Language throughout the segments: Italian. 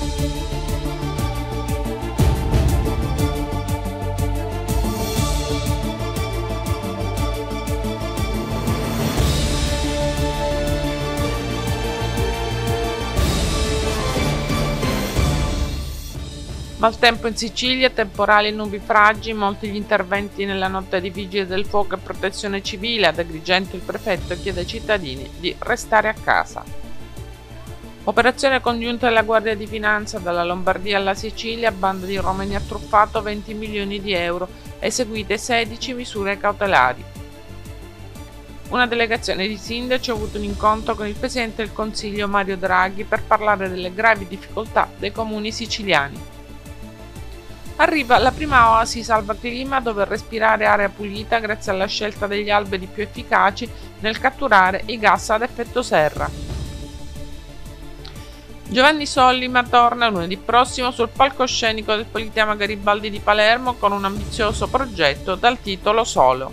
Maltempo in Sicilia, temporali e nubifragi, molti gli interventi nella notte di vigili del fuoco e protezione civile. Ad Agrigento il prefetto chiede ai cittadini di restare a casa. Operazione congiunta della Guardia di Finanza dalla Lombardia alla Sicilia, banda di Romani ha truffato 20 milioni di euro, eseguite 16 misure cautelari. Una delegazione di sindaci ha avuto un incontro con il Presidente del Consiglio Mario Draghi per parlare delle gravi difficoltà dei comuni siciliani. Arriva la prima oasi salva clima dove respirare aria pulita grazie alla scelta degli alberi più efficaci nel catturare i gas ad effetto serra. Giovanni Sollima torna lunedì prossimo sul palcoscenico del Politeama Garibaldi di Palermo con un ambizioso progetto dal titolo Solo.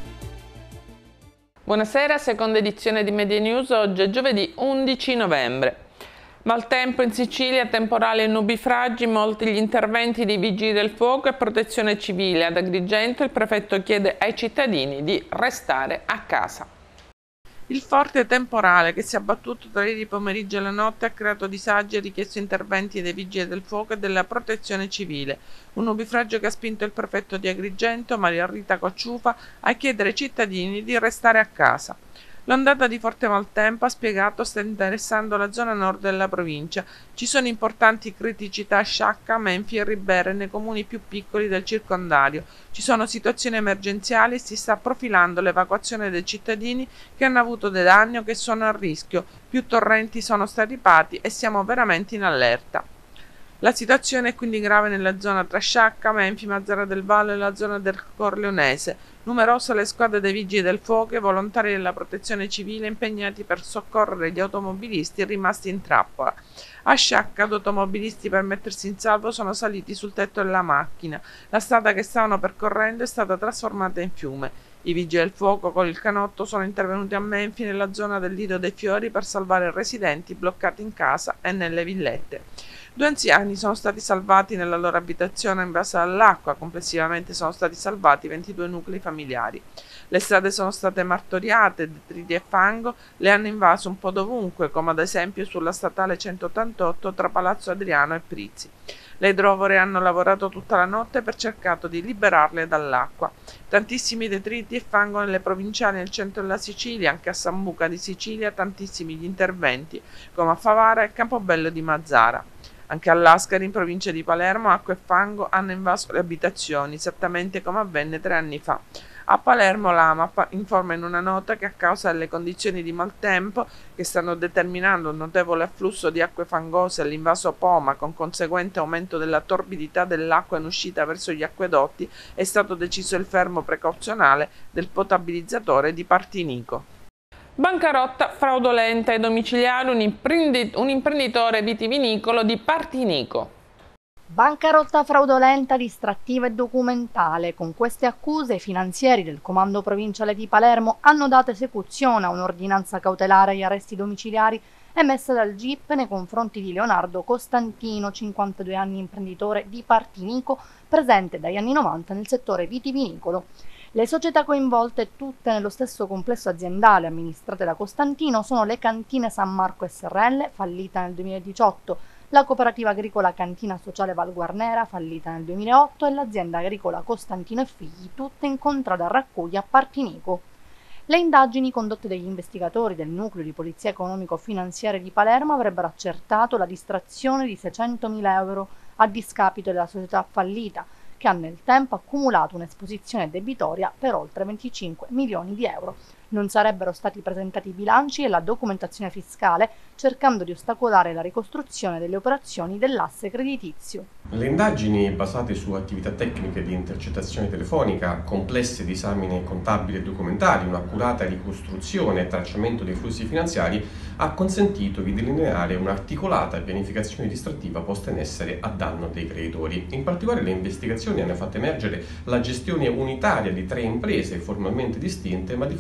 Buonasera, seconda edizione di Media News, oggi è giovedì 11 novembre. Maltempo in Sicilia, temporali e nubifragi, molti gli interventi di vigili del fuoco e protezione civile. Ad Agrigento il prefetto chiede ai cittadini di restare a casa. Il forte temporale che si è abbattuto tra ieri pomeriggio e la notte ha creato disagi e richiesto interventi dei vigili del fuoco e della protezione civile. Un nubifragio che ha spinto il prefetto di Agrigento, Maria Rita Cocciufa, a chiedere ai cittadini di restare a casa. L'ondata di forte maltempo, ha spiegato, sta interessando la zona nord della provincia. Ci sono importanti criticità a Sciacca, Menfi e Ribera nei comuni più piccoli del circondario. Ci sono situazioni emergenziali e si sta profilando l'evacuazione dei cittadini che hanno avuto dei danni o che sono a rischio. Più torrenti sono stati e siamo veramente in allerta. La situazione è quindi grave nella zona tra Sciacca, Menfi, Mazzara del Vallo e la zona del Corleonese. Numerose le squadre dei vigili del fuoco e volontari della protezione civile impegnati per soccorrere gli automobilisti rimasti in trappola. A Sciacca, 2 automobilisti per mettersi in salvo sono saliti sul tetto della macchina. La strada che stavano percorrendo è stata trasformata in fiume. I vigili del fuoco con il canotto sono intervenuti a Menfi nella zona del Lido dei Fiori per salvare residenti bloccati in casa e nelle villette. 2 anziani sono stati salvati nella loro abitazione invasa dall'acqua, complessivamente sono stati salvati 22 nuclei familiari. Le strade sono state martoriate, detriti e fango le hanno invaso un po' dovunque, come ad esempio sulla statale 188 tra Palazzo Adriano e Prizzi. Le idrovore hanno lavorato tutta la notte per cercare di liberarle dall'acqua. Tantissimi detriti e fango nelle provinciali nel centro della Sicilia, anche a Sambuca di Sicilia tantissimi gli interventi, come a Favara e Campobello di Mazzara. Anche all'Ascari, in provincia di Palermo, acqua e fango hanno invaso le abitazioni, esattamente come avvenne 3 anni fa. A Palermo l'AMAP informa in una nota che a causa delle condizioni di maltempo che stanno determinando un notevole afflusso di acque fangose all'invaso Poma con conseguente aumento della torbidità dell'acqua in uscita verso gli acquedotti, è stato deciso il fermo precauzionale del potabilizzatore di Partinico. Bancarotta fraudolenta ai domiciliari un imprenditore vitivinicolo di Partinico. Bancarotta fraudolenta, distrattiva e documentale. Con queste accuse i finanzieri del Comando Provinciale di Palermo hanno dato esecuzione a un'ordinanza cautelare agli arresti domiciliari emessa dal GIP nei confronti di Leonardo Costantino, 52 anni, imprenditore di Partinico, presente dagli anni 90 nel settore vitivinicolo. Le società coinvolte, tutte nello stesso complesso aziendale amministrate da Costantino, sono le Cantine San Marco SRL, fallita nel 2018, la Cooperativa Agricola Cantina Sociale Val Guarnera, fallita nel 2008, e l'azienda agricola Costantino e Figli, tutte in contrada a Raccuglia a Partinico. Le indagini condotte dagli investigatori del Nucleo di Polizia Economico-Finanziaria di Palermo avrebbero accertato la distrazione di 600.000 euro a discapito della società fallita, che ha nel tempo accumulato un'esposizione debitoria per oltre 25 milioni di euro. Non sarebbero stati presentati i bilanci e la documentazione fiscale, cercando di ostacolare la ricostruzione delle operazioni dell'asse creditizio. Le indagini basate su attività tecniche di intercettazione telefonica, complesse disamine contabili e documentali, un'accurata ricostruzione e tracciamento dei flussi finanziari ha consentito di delineare un'articolata pianificazione distrattiva posta in essere a danno dei creditori. In particolare le investigazioni hanno fatto emergere la gestione unitaria di 3 imprese formalmente distinte ma di fatto riconosciute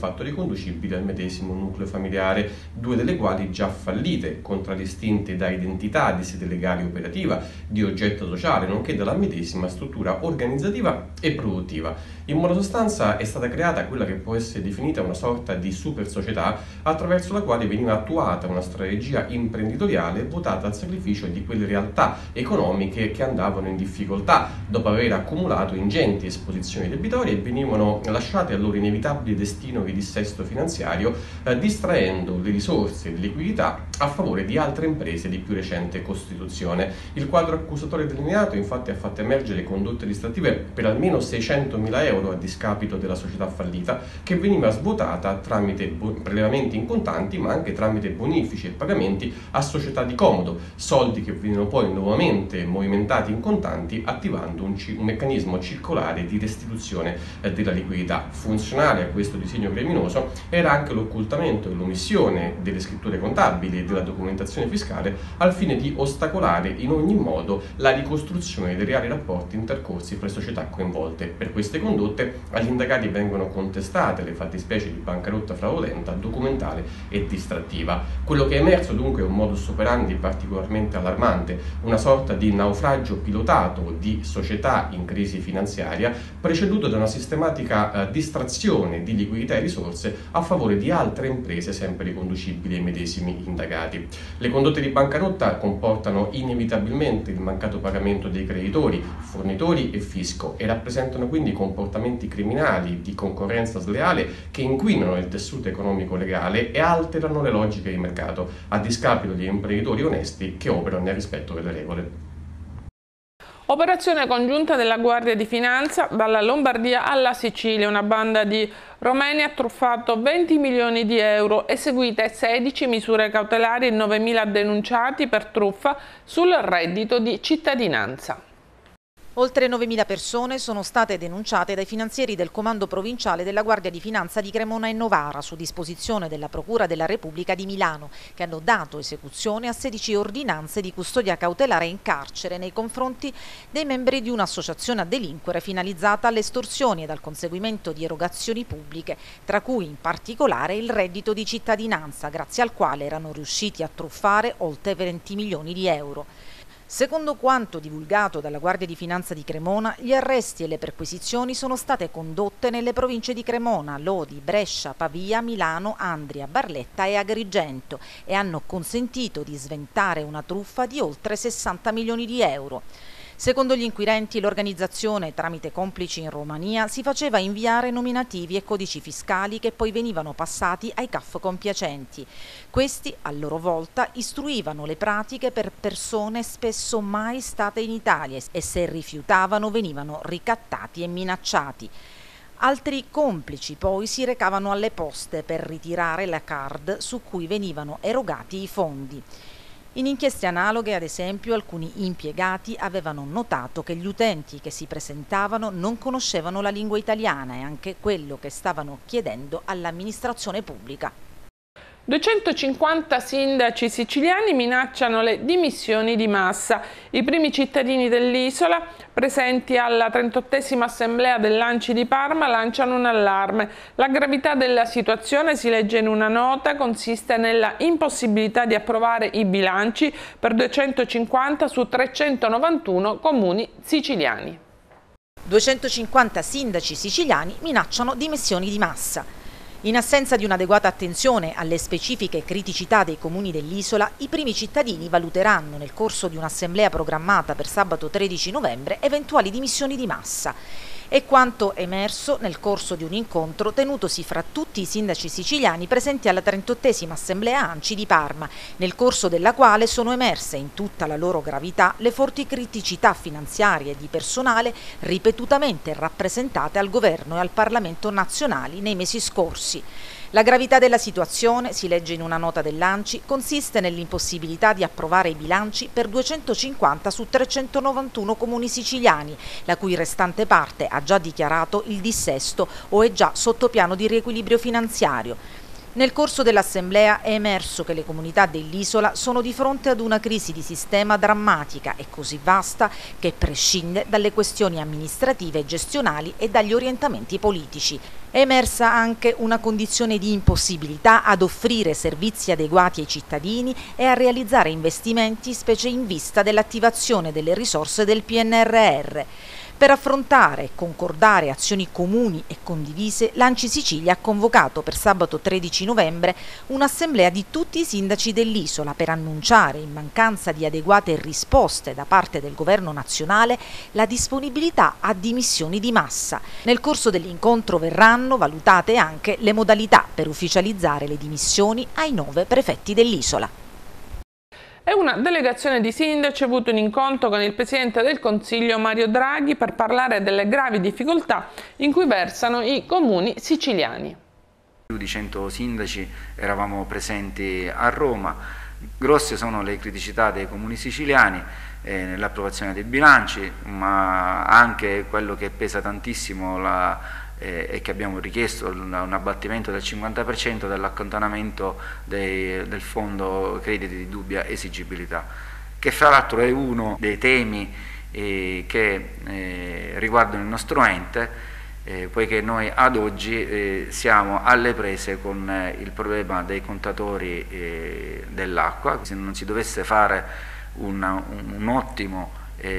riconducibili al medesimo nucleo familiare, 2 delle quali già fallite, contraddistinte da identità di sede legale operativa, di oggetto sociale, nonché dalla medesima struttura organizzativa e produttiva. In buona sostanza è stata creata quella che può essere definita una sorta di super società attraverso la quale veniva attuata una strategia imprenditoriale votata al sacrificio di quelle realtà economiche che andavano in difficoltà dopo aver accumulato ingenti esposizioni debitorie e venivano lasciate al loro inevitabile destino di dissesto finanziario, distraendo le risorse e le liquidità a favore di altre imprese di più recente costituzione. Il quadro accusatorio delineato infatti ha fatto emergere condotte distrattive per almeno 600.000 euro a discapito della società fallita, che veniva svuotata tramite prelevamenti in contanti ma anche tramite bonifici e pagamenti a società di comodo, soldi che venivano poi nuovamente movimentati in contanti attivando un meccanismo circolare di restituzione della liquidità. Funzionale a questo disegno criminoso era anche l'occultamento e l'omissione delle scritture contabili e della documentazione fiscale al fine di ostacolare in ogni modo la ricostruzione dei reali rapporti intercorsi fra le società coinvolte. Per queste condotte agli indagati vengono contestate le fattispecie di bancarotta fraudolenta, documentale e distrattiva. Quello che è emerso dunque è un modus operandi particolarmente allarmante, una sorta di naufragio pilotato di società in crisi finanziaria, preceduto da una sistematica distrazione di liquidità e risorse a favore di altre imprese sempre riconducibili ai medesimi indagati. Le condotte di bancarotta comportano inevitabilmente il mancato pagamento dei creditori, fornitori e fisco e rappresentano quindi comportamenti criminali di concorrenza sleale che inquinano il tessuto economico legale e alterano le logiche di mercato, a discapito di imprenditori onesti che operano nel rispetto delle regole. Operazione congiunta della Guardia di Finanza dalla Lombardia alla Sicilia. Una banda di romeni ha truffato 20 milioni di euro, eseguite 16 misure cautelari e 9.000 denunciati per truffa sul reddito di cittadinanza. Oltre 9.000 persone sono state denunciate dai finanzieri del Comando Provinciale della Guardia di Finanza di Cremona e Novara su disposizione della Procura della Repubblica di Milano, che hanno dato esecuzione a 16 ordinanze di custodia cautelare in carcere nei confronti dei membri di un'associazione a delinquere finalizzata alle estorsioni ed al conseguimento di erogazioni pubbliche, tra cui in particolare il reddito di cittadinanza, grazie al quale erano riusciti a truffare oltre 20 milioni di euro. Secondo quanto divulgato dalla Guardia di Finanza di Cremona, gli arresti e le perquisizioni sono state condotte nelle province di Cremona, Lodi, Brescia, Pavia, Milano, Andria, Barletta e Agrigento e hanno consentito di sventare una truffa di oltre 60 milioni di euro. Secondo gli inquirenti, l'organizzazione, tramite complici in Romania, si faceva inviare nominativi e codici fiscali che poi venivano passati ai CAF compiacenti. Questi, a loro volta, istruivano le pratiche per persone spesso mai state in Italia e se rifiutavano venivano ricattati e minacciati. Altri complici poi si recavano alle poste per ritirare la card su cui venivano erogati i fondi. In inchieste analoghe, ad esempio, alcuni impiegati avevano notato che gli utenti che si presentavano non conoscevano la lingua italiana e anche quello che stavano chiedendo all'amministrazione pubblica. 250 sindaci siciliani minacciano le dimissioni di massa. I primi cittadini dell'isola, presenti alla 38esima assemblea dell'ANCI di Parma, lanciano un allarme. La gravità della situazione, si legge in una nota, consiste nella impossibilità di approvare i bilanci per 250 su 391 comuni siciliani. 250 sindaci siciliani minacciano dimissioni di massa. In assenza di un'adeguata attenzione alle specifiche criticità dei comuni dell'isola, i primi cittadini valuteranno nel corso di un'assemblea programmata per sabato 13 novembre eventuali dimissioni di massa. È quanto emerso nel corso di un incontro tenutosi fra tutti i sindaci siciliani presenti alla 38esima assemblea ANCI di Parma, nel corso della quale sono emerse in tutta la loro gravità le forti criticità finanziarie e di personale ripetutamente rappresentate al governo e al Parlamento nazionali nei mesi scorsi. La gravità della situazione, si legge in una nota dell'ANCI, consiste nell'impossibilità di approvare i bilanci per 250 su 391 comuni siciliani, la cui restante parte ha già dichiarato il dissesto o è già sotto piano di riequilibrio finanziario. Nel corso dell'assemblea è emerso che le comunità dell'isola sono di fronte ad una crisi di sistema drammatica e così vasta che prescinde dalle questioni amministrative e gestionali e dagli orientamenti politici. È emersa anche una condizione di impossibilità ad offrire servizi adeguati ai cittadini e a realizzare investimenti, specie in vista dell'attivazione delle risorse del PNRR. Per affrontare e concordare azioni comuni e condivise, l'ANCI Sicilia ha convocato per sabato 13 novembre un'assemblea di tutti i sindaci dell'isola per annunciare, in mancanza di adeguate risposte da parte del governo nazionale, la disponibilità a dimissioni di massa. Nel corso dell'incontro verranno valutate anche le modalità per ufficializzare le dimissioni ai 9 prefetti dell'isola. E una delegazione di sindaci ha avuto un incontro con il Presidente del Consiglio Mario Draghi per parlare delle gravi difficoltà in cui versano i comuni siciliani. Più di 100 sindaci eravamo presenti a Roma. Grosse sono le criticità dei comuni siciliani nell'approvazione dei bilanci, ma anche quello che pesa tantissimo e che abbiamo richiesto un abbattimento del 50% dell'accantonamento del fondo crediti di dubbia esigibilità, che fra l'altro è uno dei temi che riguardano il nostro ente, poiché noi ad oggi siamo alle prese con il problema dei contatori dell'acqua. Se non si dovesse fare un ottimo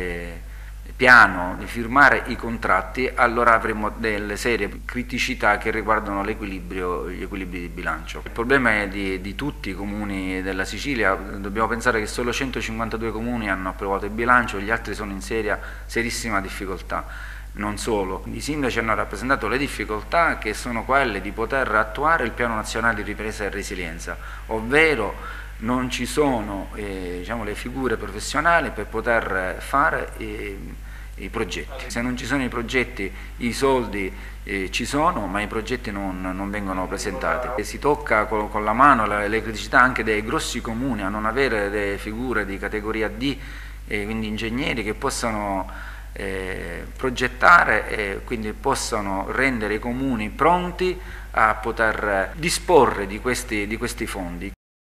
piano di firmare i contratti, allora avremo delle serie criticità che riguardano gli equilibri di bilancio. Il problema è di tutti i comuni della Sicilia. Dobbiamo pensare che solo 152 comuni hanno approvato il bilancio, gli altri sono in serissima difficoltà. Non solo, i sindaci hanno rappresentato le difficoltà che sono quelle di poter attuare il piano nazionale di ripresa e resilienza, ovvero non ci sono diciamo, le figure professionali per poter fare i progetti. Se non ci sono i progetti, i soldi ci sono, ma i progetti non vengono presentati. E si tocca con la mano le criticità anche dei grossi comuni a non avere delle figure di categoria D, quindi ingegneri che possano progettare e quindi possano rendere i comuni pronti a poter disporre di questi fondi.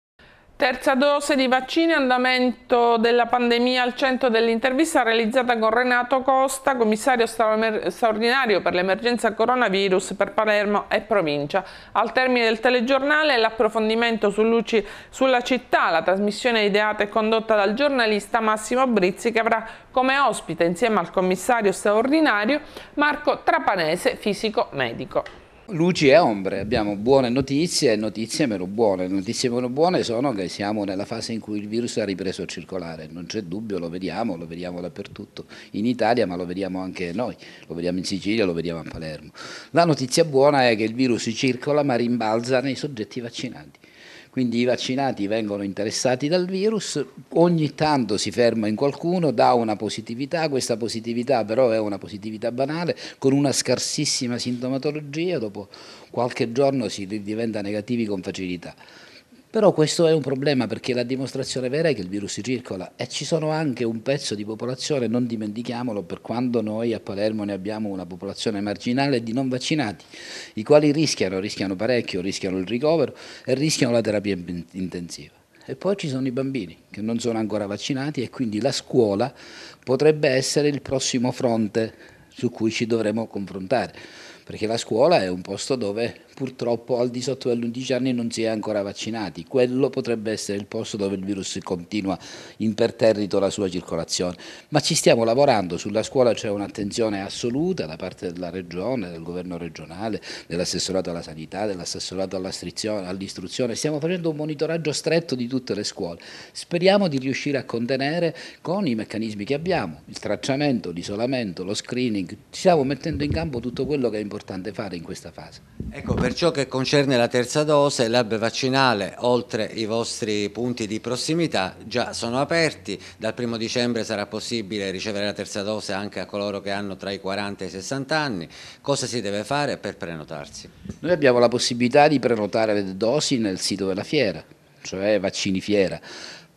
Terza dose di vaccini, andamento della pandemia al centro dell'intervista realizzata con Renato Costa, commissario straordinario per l'emergenza coronavirus per Palermo e provincia. Al termine del telegiornale l'approfondimento su Luci sulla città, la trasmissione ideata e condotta dal giornalista Massimo Brizzi, che avrà come ospite insieme al commissario straordinario Marco Trapanese, fisico medico. Luci e ombre, abbiamo buone notizie e notizie meno buone. Le notizie meno buone sono che siamo nella fase in cui il virus ha ripreso a circolare, non c'è dubbio, lo vediamo dappertutto, in Italia, ma lo vediamo anche noi, lo vediamo in Sicilia, lo vediamo a Palermo. La notizia buona è che il virus circola ma rimbalza nei soggetti vaccinati. Quindi i vaccinati vengono interessati dal virus, ogni tanto si ferma in qualcuno, dà una positività, questa positività però è una positività banale, con una scarsissima sintomatologia, dopo qualche giorno si diventa negativi con facilità. Però questo è un problema perché la dimostrazione vera è che il virus circola e ci sono anche un pezzo di popolazione, non dimentichiamolo, per quando noi a Palermo ne abbiamo una popolazione marginale di non vaccinati, i quali rischiano parecchio, rischiano il ricovero e rischiano la terapia intensiva. E poi ci sono i bambini che non sono ancora vaccinati e quindi la scuola potrebbe essere il prossimo fronte su cui ci dovremo confrontare, perché la scuola è un posto dove purtroppo al di sotto degli 11 anni non si è ancora vaccinati, quello potrebbe essere il posto dove il virus continua imperterrito la sua circolazione, ma ci stiamo lavorando, sulla scuola c'è un'attenzione assoluta da parte della regione, del governo regionale, dell'assessorato alla sanità, dell'assessorato all'istruzione, stiamo facendo un monitoraggio stretto di tutte le scuole, speriamo di riuscire a contenere con i meccanismi che abbiamo, il tracciamento, l'isolamento, lo screening, stiamo mettendo in campo tutto quello che è importante fare in questa fase. Ecco, per ciò che concerne la terza dose, l'hub vaccinale, oltre i vostri punti di prossimità, già sono aperti. Dal 1° dicembre sarà possibile ricevere la terza dose anche a coloro che hanno tra i 40 e i 60 anni. Cosa si deve fare per prenotarsi? Noi abbiamo la possibilità di prenotare le dosi nel sito della fiera, cioè Vaccini Fiera.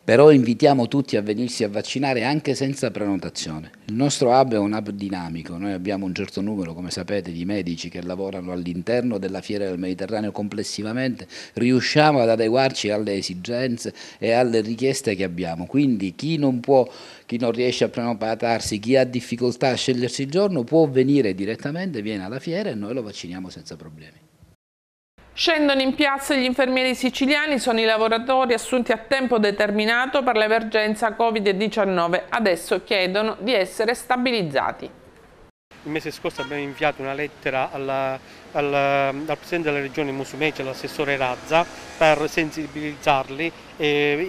Però invitiamo tutti a venirsi a vaccinare anche senza prenotazione. Il nostro hub è un hub dinamico, noi abbiamo un certo numero, come sapete, di medici che lavorano all'interno della Fiera del Mediterraneo complessivamente, riusciamo ad adeguarci alle esigenze e alle richieste che abbiamo, quindi chi non può, chi non riesce a prenotarsi, chi ha difficoltà a scegliersi il giorno può venire direttamente, viene alla fiera e noi lo vacciniamo senza problemi. Scendono in piazza gli infermieri siciliani, sono i lavoratori assunti a tempo determinato per l'emergenza Covid-19. Adesso chiedono di essere stabilizzati. Il mese scorso abbiamo inviato una lettera al Presidente della Regione Musumeci e all'assessore Razza per sensibilizzarli e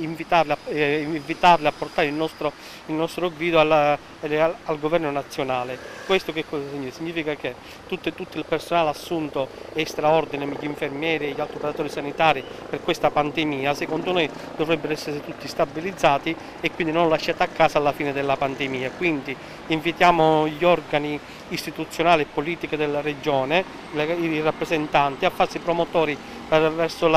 invitarli a portare il nostro grido al Governo nazionale. Questo che cosa significa? Significa che tutto il personale assunto extraordine, gli infermieri e gli altri operatori sanitari per questa pandemia, secondo noi dovrebbero essere tutti stabilizzati e quindi non lasciati a casa alla fine della pandemia. Quindi invitiamo gli organi istituzionali e politiche della Regione, i rappresentanti, a farsi promotori verso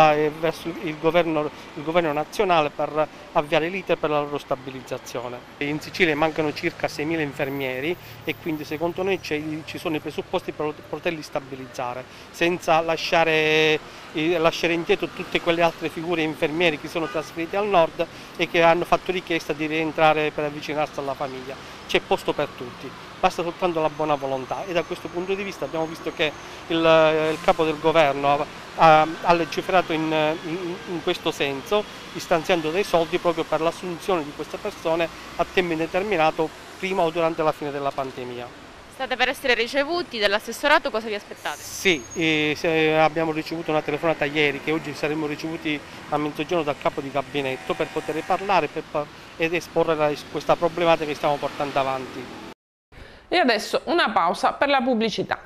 il governo nazionale per avviare l'iter per la loro stabilizzazione. In Sicilia mancano circa 6.000 infermieri e quindi secondo noi ci sono i presupposti per poterli stabilizzare, senza lasciare indietro tutte quelle altre figure infermieri che sono trasferiti al nord e che hanno fatto richiesta di rientrare per avvicinarsi alla famiglia. C'è posto per tutti, basta soltanto la buona volontà e da questo punto di vista abbiamo visto che il capo del governo ha legiferato in questo senso, stanziando dei soldi proprio per l'assunzione di queste persone a tempo indeterminato prima o durante la fine della pandemia. State per essere ricevuti dall'assessorato, cosa vi aspettate? Sì, abbiamo ricevuto una telefonata ieri che oggi saremo ricevuti a mezzogiorno dal capo di gabinetto per poter parlare ed esporre questa problematica che stiamo portando avanti. E adesso una pausa per la pubblicità.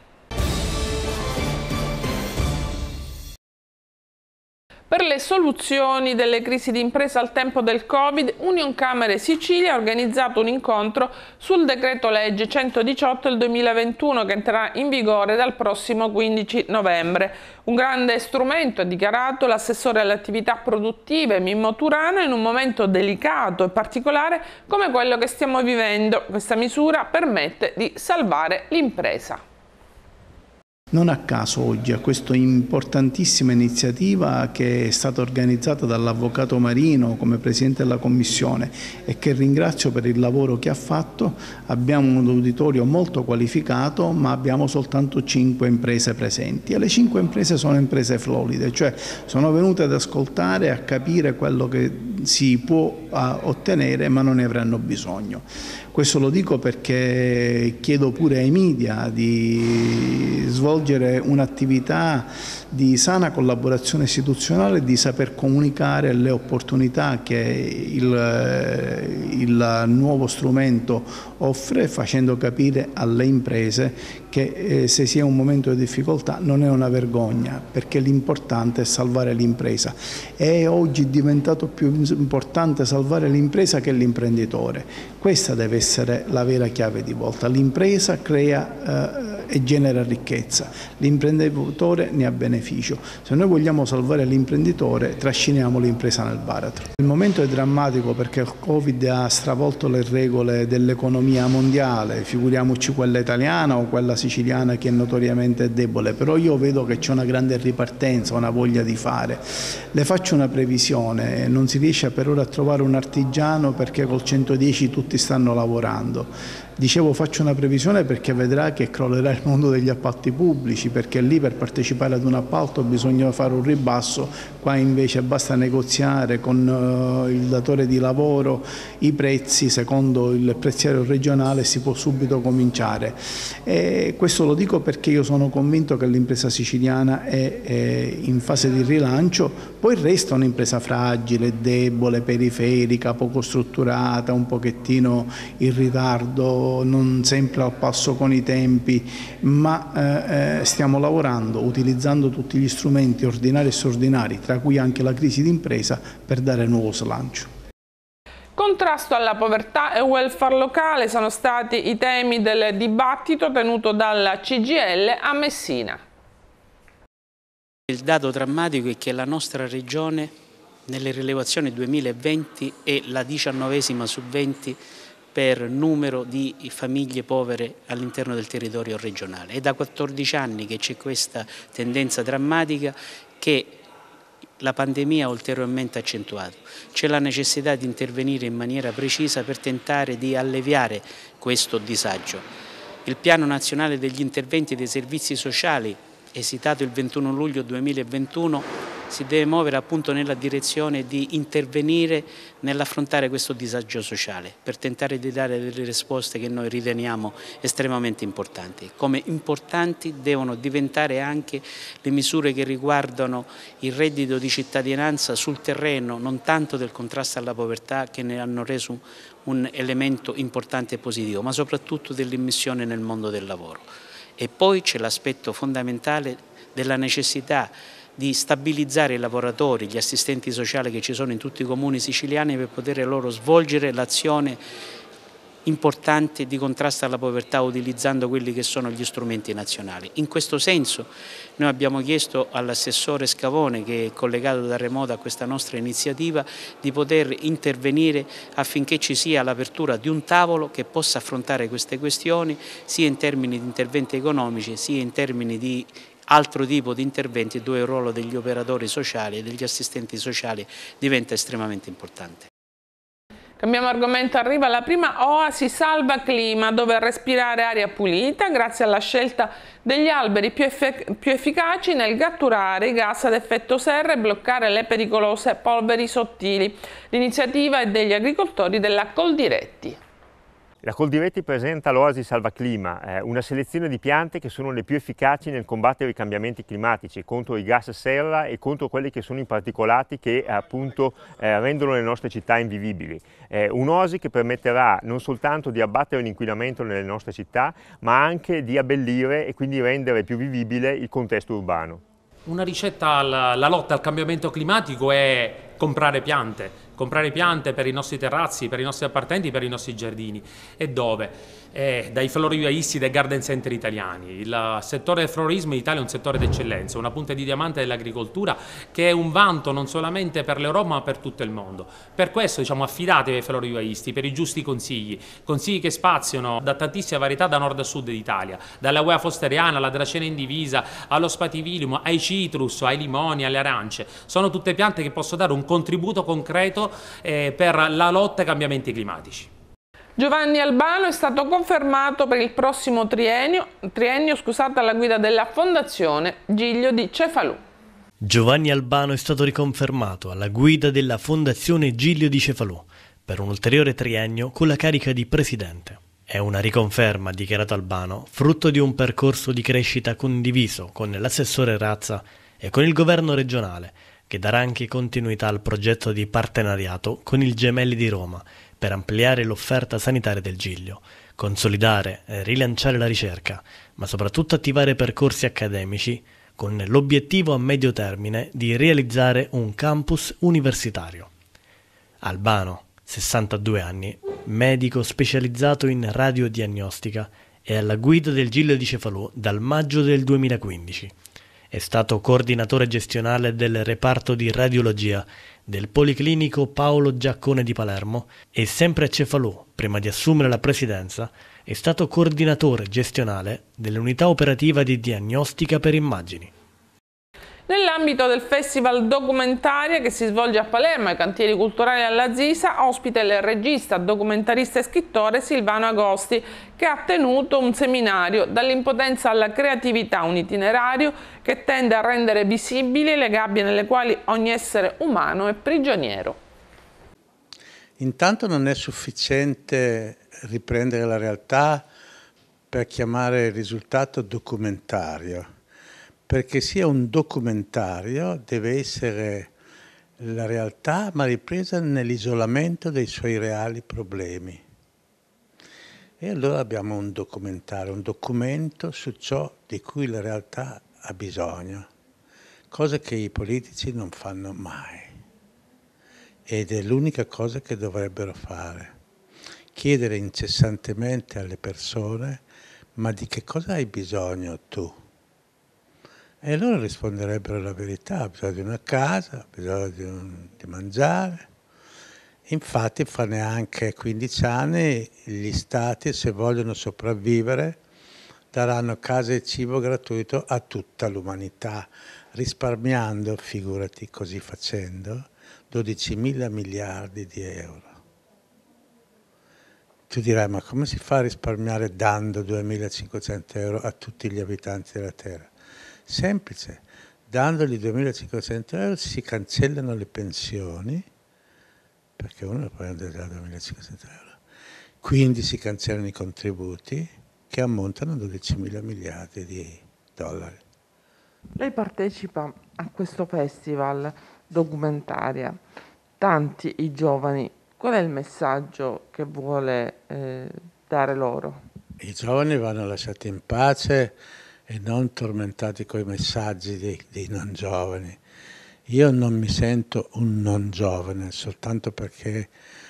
Per le soluzioni delle crisi di impresa al tempo del Covid, Unioncamere Sicilia ha organizzato un incontro sul decreto legge 118 del 2021 che entrerà in vigore dal prossimo 15 novembre. Un grande strumento, ha dichiarato l'assessore alle attività produttive Mimmo Turano, in un momento delicato e particolare come quello che stiamo vivendo. Questa misura permette di salvare l'impresa. Non a caso oggi a questa importantissima iniziativa che è stata organizzata dall'Avvocato Marino come Presidente della Commissione e che ringrazio per il lavoro che ha fatto, abbiamo un uditorio molto qualificato ma abbiamo soltanto 5 imprese presenti e le 5 imprese sono imprese floride, cioè sono venute ad ascoltare e a capire quello che si può ottenere ma non ne avranno bisogno. Questo lo dico perché chiedo pure ai media di svolgere un'attività di sana collaborazione istituzionale e di saper comunicare le opportunità che il nuovo strumento offre, facendo capire alle imprese che se si è un momento di difficoltà non è una vergogna, perché l'importante è salvare l'impresa. E oggi è diventato più importante salvare l'impresa che l'imprenditore. Questa deve essere la vera chiave di volta. L'impresa crea e genera ricchezza, l'imprenditore ne ha beneficio. Se noi vogliamo salvare l'imprenditore, trasciniamo l'impresa nel baratro. Il momento è drammatico perché il Covid ha stravolto le regole dell'economia mondiale, figuriamoci quella italiana o quella siciliana che è notoriamente debole, però io vedo che c'è una grande ripartenza, una voglia di fare. Le faccio una previsione, non si riesce per ora a trovare un artigiano perché col 110 tutti stanno lavorando. Dicevo faccio una previsione perché vedrà che crollerà il mondo degli appalti pubblici, perché lì per partecipare ad un appalto bisogna fare un ribasso, qua invece basta negoziare con il datore di lavoro i prezzi secondo il prezziario regionale e si può subito cominciare. E questo lo dico perché io sono convinto che l'impresa siciliana è in fase di rilancio, poi resta un'impresa fragile, debole, periferica, poco strutturata, un pochettino in ritardo, non sempre al passo con i tempi, ma stiamo lavorando utilizzando tutti gli strumenti ordinari e straordinari, tra cui anche la crisi d'impresa, per dare nuovo slancio. Contrasto alla povertà e welfare locale sono stati i temi del dibattito tenuto dalla CGIL a Messina. Il dato drammatico è che la nostra regione nelle rilevazioni 2020 è la 19ª su 20 per numero di famiglie povere all'interno del territorio regionale. È da 14 anni che c'è questa tendenza drammatica che la pandemia ha ulteriormente accentuato. C'è la necessità di intervenire in maniera precisa per tentare di alleviare questo disagio. Il Piano Nazionale degli Interventi dei Servizi Sociali, esitato il 21 luglio 2021, si deve muovere appunto nella direzione di intervenire nell'affrontare questo disagio sociale, per tentare di dare delle risposte che noi riteniamo estremamente importanti. Come importanti devono diventare anche le misure che riguardano il reddito di cittadinanza sul terreno, non tanto del contrasto alla povertà, che ne hanno reso un elemento importante e positivo, ma soprattutto dell'immissione nel mondo del lavoro. E poi c'è l'aspetto fondamentale della necessità di stabilizzare i lavoratori, gli assistenti sociali che ci sono in tutti i comuni siciliani per poter loro svolgere l'azione importante di contrasto alla povertà utilizzando quelli che sono gli strumenti nazionali. In questo senso noi abbiamo chiesto all'assessore Scavone, che è collegato da remoto a questa nostra iniziativa, di poter intervenire affinché ci sia l'apertura di un tavolo che possa affrontare queste questioni sia in termini di interventi economici sia in termini di altro tipo di interventi dove il ruolo degli operatori sociali e degli assistenti sociali diventa estremamente importante. Cambiamo argomento, arriva la prima oasi salva clima dove respirare aria pulita grazie alla scelta degli alberi più efficaci nel catturare i gas ad effetto serra e bloccare le pericolose polveri sottili. L'iniziativa è degli agricoltori della Coldiretti. La Coldiretti presenta l'Oasi Salvaclima, una selezione di piante che sono le più efficaci nel combattere i cambiamenti climatici, contro i gas serra e contro quelli che sono i particolati che appunto rendono le nostre città invivibili. Un'oasi che permetterà non soltanto di abbattere l'inquinamento nelle nostre città, ma anche di abbellire e quindi rendere più vivibile il contesto urbano. Una ricetta alla lotta al cambiamento climatico è comprare piante per i nostri terrazzi, per i nostri appartamenti, per i nostri giardini. E dove? Dai florovivaisti, dai garden center italiani. Il settore del florismo in Italia è un settore d'eccellenza, una punta di diamante dell'agricoltura che è un vanto non solamente per l'Europa ma per tutto il mondo. Per questo affidatevi ai florovivaisti per i giusti consigli che spaziano da tantissime varietà da nord a sud d'Italia, dalla Uea fosteriana alla Dracena indivisa, allo spativilium, ai citrus, ai limoni, alle arance. Sono tutte piante che possono dare un contributo concreto per la lotta ai cambiamenti climatici. Giovanni Albano è stato confermato per il prossimo triennio alla guida della Fondazione Giglio di Cefalù. Giovanni Albano è stato riconfermato alla guida della Fondazione Giglio di Cefalù per un ulteriore triennio con la carica di presidente. È una riconferma, ha dichiarato Albano, frutto di un percorso di crescita condiviso con l'assessore Razza e con il governo regionale, che darà anche continuità al progetto di partenariato con il Gemelli di Roma per ampliare l'offerta sanitaria del Giglio, consolidare e rilanciare la ricerca, ma soprattutto attivare percorsi accademici con l'obiettivo a medio termine di realizzare un campus universitario. Albano, 62 anni, medico specializzato in radiodiagnostica, è alla guida del Giglio di Cefalù dal maggio del 2015. È stato coordinatore gestionale del reparto di radiologia del Policlinico Paolo Giaccone di Palermo e sempre a Cefalù, prima di assumere la presidenza, è stato coordinatore gestionale dell'unità operativa di diagnostica per immagini. Nell'ambito del Festival Documentaria che si svolge a Palermo ai Cantieri Culturali alla Zisa, ospita il regista, documentarista e scrittore Silvano Agosti, che ha tenuto un seminario dall'impotenza alla creatività, un itinerario che tende a rendere visibili le gabbie nelle quali ogni essere umano è prigioniero. Intanto non è sufficiente riprendere la realtà per chiamare il risultato documentario. Perché sia un documentario deve essere la realtà ma ripresa nell'isolamento dei suoi reali problemi. E allora abbiamo un documentario, un documento su ciò di cui la realtà ha bisogno, cosa che i politici non fanno mai. Ed è l'unica cosa che dovrebbero fare, chiedere incessantemente alle persone: ma di che cosa hai bisogno tu? E loro risponderebbero la verità: ha bisogno di una casa, ha bisogno di mangiare. Infatti fra neanche 15 anni gli stati, se vogliono sopravvivere, daranno casa e cibo gratuito a tutta l'umanità, risparmiando, figurati così facendo, 12.000 miliardi di euro. Tu dirai, ma come si fa a risparmiare dando 2.500 euro a tutti gli abitanti della Terra? Semplice, dandogli 2.500 euro si cancellano le pensioni, perché uno può prendere già 2.500 euro, quindi si cancellano i contributi che ammontano a 12.000 miliardi di dollari. Lei partecipa a questo festival documentaria, tanti i giovani, qual è il messaggio che vuole dare loro? I giovani vanno lasciati in pace e non tormentati coi messaggi dei non giovani. Io non mi sento un non giovane soltanto perché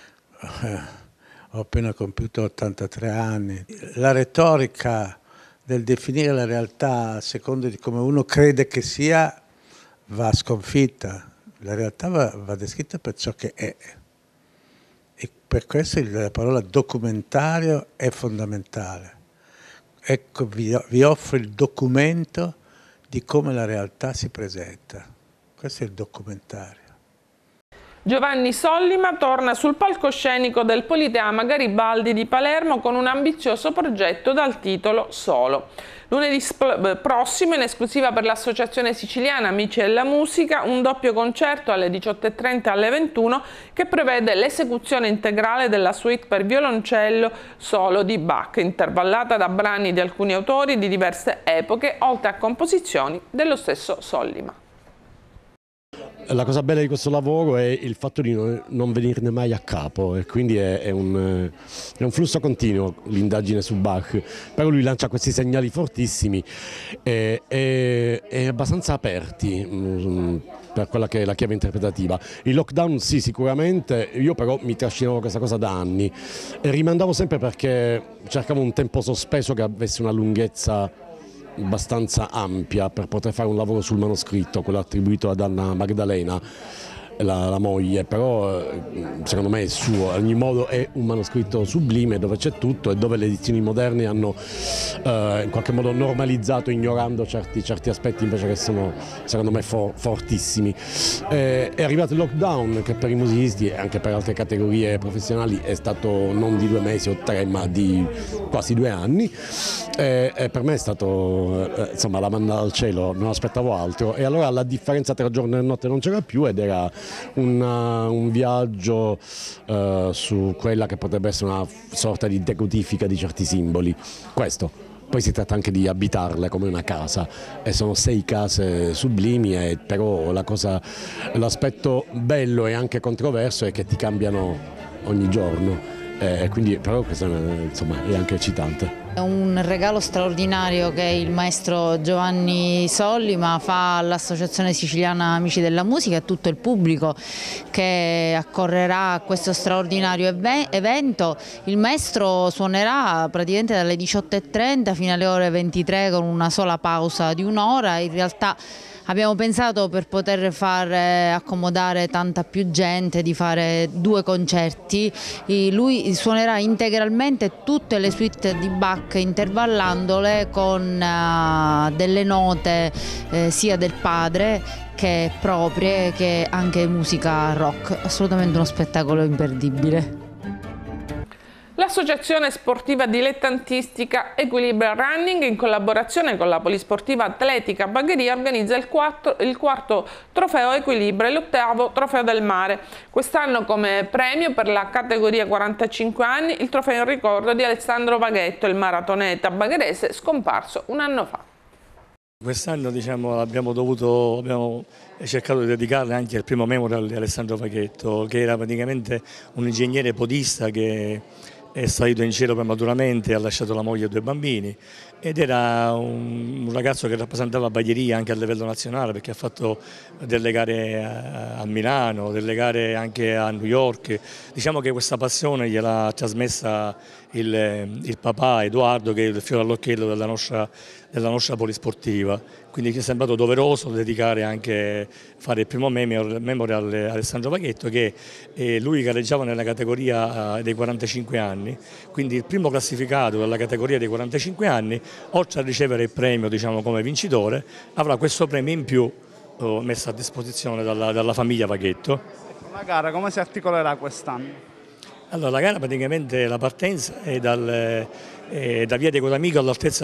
ho appena compiuto 83 anni. La retorica del definire la realtà a seconda di come uno crede che sia va sconfitta. La realtà va descritta per ciò che è. E per questo la parola documentario è fondamentale. Ecco, vi offro il documento di come la realtà si presenta. Questo è il documentario. Giovanni Sollima torna sul palcoscenico del Politeama Garibaldi di Palermo con un ambizioso progetto dal titolo Solo. Lunedì prossimo, in esclusiva per l'Associazione Siciliana Amici della Musica, un doppio concerto alle 18:30 e alle 21 che prevede l'esecuzione integrale della suite per violoncello Solo di Bach, intervallata da brani di alcuni autori di diverse epoche, oltre a composizioni dello stesso Sollima. La cosa bella di questo lavoro è il fatto di non venirne mai a capo, e quindi è un flusso continuo l'indagine su Bach, però lui lancia questi segnali fortissimi e abbastanza aperti per quella che è la chiave interpretativa. Il lockdown sì, sicuramente, io però mi trascinavo questa cosa da anni e rimandavo sempre perché cercavo un tempo sospeso che avesse una lunghezza abbastanza ampia per poter fare un lavoro sul manoscritto, quello attribuito ad Anna Magdalena, la moglie, però secondo me è suo, ad ogni modo è un manoscritto sublime dove c'è tutto e dove le edizioni moderne hanno in qualche modo normalizzato ignorando certi aspetti invece che sono secondo me fortissimi. È arrivato il lockdown che per i musicisti e anche per altre categorie professionali è stato non di 2 mesi o 3 ma di quasi 2 anni e per me è stato insomma la manna dal cielo, non aspettavo altro e allora la differenza tra giorno e notte non c'era più ed era un viaggio su quella che potrebbe essere una sorta di decodifica di certi simboli. Questo. Poi si tratta anche di abitarle come una casa e sono 6 case sublimi, però l'aspetto bello e anche controverso è che ti cambiano ogni giorno. Quindi però questo insomma, è anche eccitante. È un regalo straordinario che il maestro Giovanni Sollima fa all'Associazione Siciliana Amici della Musica e a tutto il pubblico che accorrerà a questo straordinario evento. Il maestro suonerà praticamente dalle 18:30 fino alle ore 23 con una sola pausa di 1 ora. In realtà abbiamo pensato, per poter far accomodare tanta più gente, di fare 2 concerti. Lui suonerà integralmente tutte le suite di Bach, intervallandole con delle note sia del padre che proprie, che anche musica rock. Assolutamente uno spettacolo imperdibile. L'Associazione Sportiva Dilettantistica Equilibra Running, in collaborazione con la Polisportiva Atletica Bagheria, organizza il quarto trofeo Equilibra e l'8º trofeo del mare. Quest'anno come premio per la categoria 45 anni il trofeo in ricordo di Alessandro Vaghetto, il maratoneta bagherese scomparso 1 anno fa. Quest'anno abbiamo cercato di dedicarle anche al primo memorial di Alessandro Vaghetto, che era praticamente un ingegnere podista che è salito in cielo prematuramente e ha lasciato la moglie e 2 bambini, ed era un ragazzo che rappresentava Bagheria anche a livello nazionale, perché ha fatto delle gare a Milano, delle gare anche a New York. Diciamo che questa passione gliel'ha trasmessa il papà Edoardo, che è il fiore all'occhiello della nostra polisportiva. quindi ci è sembrato doveroso dedicare anche, fare il primo memorial a Alessandro Vaghetto, che lui gareggiava nella categoria dei 45 anni, quindi il primo classificato della categoria dei 45 anni, oltre a ricevere il premio, diciamo, come vincitore, avrà questo premio in più messo a disposizione dalla famiglia Vaghetto. La gara come si articolerà quest'anno? Allora, la gara praticamente, la partenza è da via Diego D'Amico all'altezza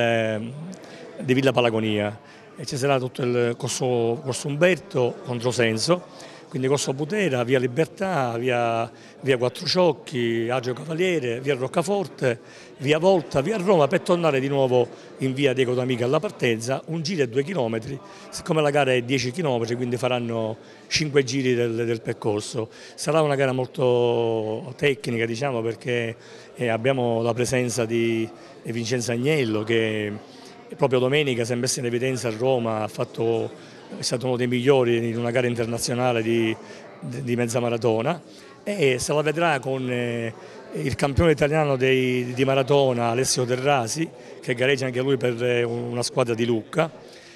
di Villa Palagonia, e ci sarà tutto il corso Umberto, controsenso, quindi corso Butera, via Libertà, via Quattro Ciocchi, Agio Cavaliere, via Roccaforte, via Volta, via Roma, per tornare di nuovo in via Diego D'Amico alla partenza, un giro è 2 chilometri, siccome la gara è 10 chilometri, quindi faranno 5 giri del percorso. Sarà una gara molto tecnica, diciamo, perché abbiamo la presenza di Vincenzo Agnello, che proprio domenica si è messo in evidenza a Roma, è stato uno dei migliori in una gara internazionale di mezza maratona, e se la vedrà con il campione italiano di maratona Alessio Terrasi, che gareggia anche lui per una squadra di Lucca,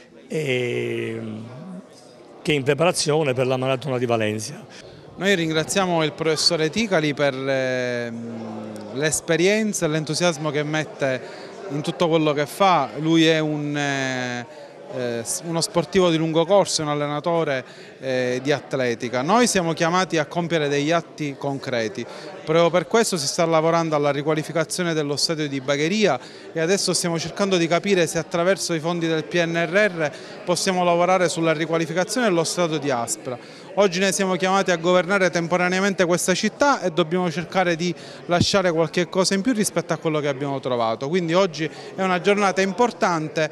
che è in preparazione per la maratona di Valencia. Noi ringraziamo il professore Ticali per l'esperienza e l'entusiasmo che mette in tutto quello che fa. Lui è uno sportivo di lungo corso, un allenatore di atletica. Noi siamo chiamati a compiere degli atti concreti. Proprio per questo si sta lavorando alla riqualificazione dello stadio di Bagheria, e adesso stiamo cercando di capire se attraverso i fondi del PNRR possiamo lavorare sulla riqualificazione dello stadio di Aspra. Oggi noi siamo chiamati a governare temporaneamente questa città e dobbiamo cercare di lasciare qualche cosa in più rispetto a quello che abbiamo trovato. Quindi oggi è una giornata importante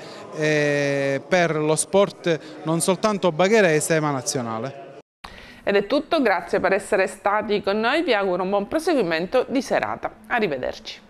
per lo sport non soltanto bagherese ma nazionale. Ed è tutto, grazie per essere stati con noi, vi auguro un buon proseguimento di serata. Arrivederci.